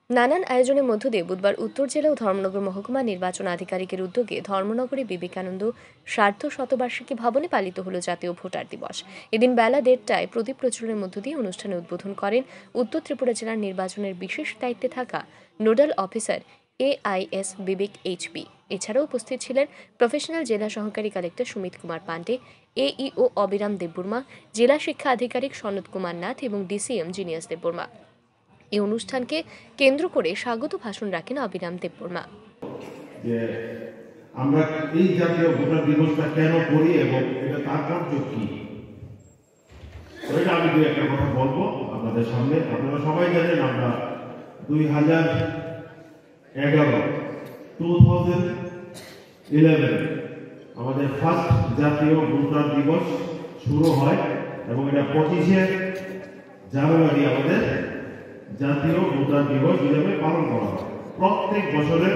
নানান আয়োজনের মধ্য দিয়ে বুধবার উত্তর জেলা ও ধর্মনগর মহকুমা নির্বাচন আধিকারিকের উদ্যোগে ধর্মনগরে বিবেকানন্দ সার্ধ শতবার্ষিকী ভবনে পালিত হল জাতীয় ভোটার দিবস। এদিন বেলা 1:30টায় প্রদীপ প্রজ্বলনের মধ্য দিয়ে অনুষ্ঠানে উদ্বোধন করেন উত্তর ত্রিপুরা জেলার নির্বাচনের বিশেষ দায়িত্বে থাকা nodal officer AIS Bibek HP। এছাড়াও উপস্থিত ছিলেন প্রফেশনাল জেলা সহকারী কালেক্টর সুমিত কুমার পান্ডে, AEO অবিরাম দেববর্মা, জেলা শিক্ষা আধিকারিক সনদ কুমার নাথ এবং DCM জিনিয়াস দেববর্মা। এই অনুষ্ঠানকে কেন্দ্র করে স্বাগত ভাষণ রাখেন অবিরাম দেববর্মা। আমরা এই জাতীয় ভোটার দিবসটা কেন করি এবং এটা তাৎপর্য কি, ওইটা আমি দুই একটা কথা বলবো আপনাদের সামনে। আপনারা সবাই জানেন আমরা 2011 আমাদের ফার্স্ট জাতীয় ভোটার দিবস শুরু হয় এবং এটা 25শে জানুয়ারি আমাদের জাতীয় ভোটার দিবস হিসেবে পালন করা হয়। প্রত্যেক বছরের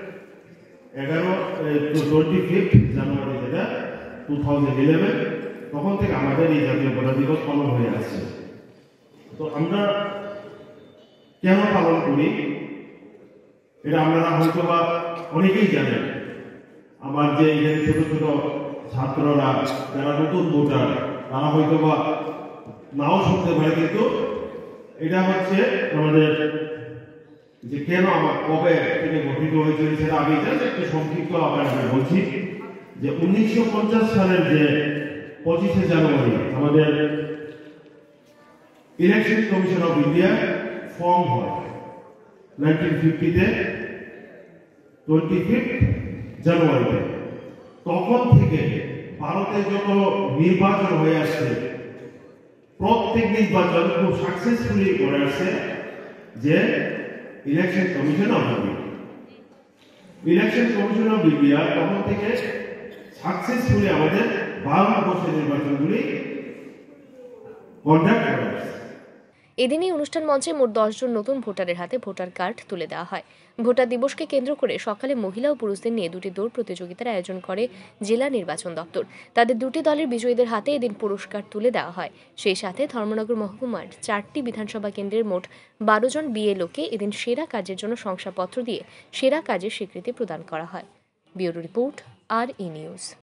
25 জানুয়ারি যেটা 2011 তখন থেকে আমাদের এই জাতীয় ভোটার দিবস পালন হয়ে আসছে। তো আমরা কেন পালন করি এটা আপনারা হয়তো বা অনেকেই জানেন। আমার যে ছোট ছোট ছাত্ররা যারা নতুন ভোটার তারা হয়তো বা নাও শুনতে পারে, কিন্তু এটা হচ্ছে আমাদের যে কেন আমার কবে থেকে গঠিত হয়েছিল সেটা আমি একটু সংক্ষিপ্ত আপনাদের বলছি। যে 1950 সালের যে 25শে জানুয়ারি আমাদের election commission of India form হয় 1950-তে 25 জানুয়ারিতে। তখন থেকে ভারতে যত নির্বাচন হয়ে আসছে প্রত্যেক নির্বাচন খুব সাকসেসফুলি করে আসছে যে election commission of India. Election commission of India তখন থেকে সাকসেসফুলি আমাদের 12 বছর নির্বাচনগুলি কন্ডাক্ট করে আসছে। এদিনই অনুষ্ঠান মঞ্চে মোট 10 জন নতুন ভোটারের হাতে ভোটার কার্ড তুলে দেওয়া হয়। ভোটার দিবসকে কেন্দ্র করে সকালে মহিলা ও পুরুষদের নিয়ে দুটি দৌড় প্রতিযোগিতার আয়োজন করে জেলা নির্বাচন দপ্তর। তাদের দুটি দলের বিজয়ীদের হাতে এদিন পুরস্কার তুলে দেওয়া হয়। সেই সাথে ধর্মনগর মহকুমার 4টি বিধানসভা কেন্দ্রের মোট 12 জন BLOকে এদিন সেরা কাজের জন্য শংসাপত্র দিয়ে সেরা কাজের স্বীকৃতি প্রদান করা হয়। Bureau report, RE news.